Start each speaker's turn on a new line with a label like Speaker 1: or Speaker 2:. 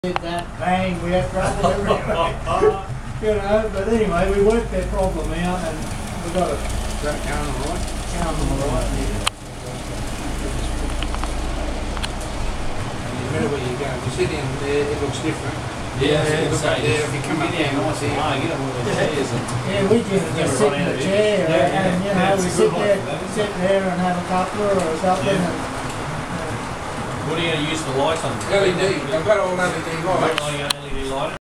Speaker 1: Did that bang, we had trouble everywhere. You know, but anyway, we worked their problem out and we got it.
Speaker 2: That going all right?
Speaker 1: Count them all right.
Speaker 2: No matter where you go, if you sit down there, it looks different.
Speaker 3: Yeah,
Speaker 2: Look up there, if you come up there, nice here.
Speaker 3: get up with the chairs and
Speaker 1: Yeah, we just sit in the chair and you know, we sit there and have a cuppa or something. And,
Speaker 3: what are you going to use for lights on?
Speaker 2: LED, I've got all LED lights.
Speaker 3: LED light.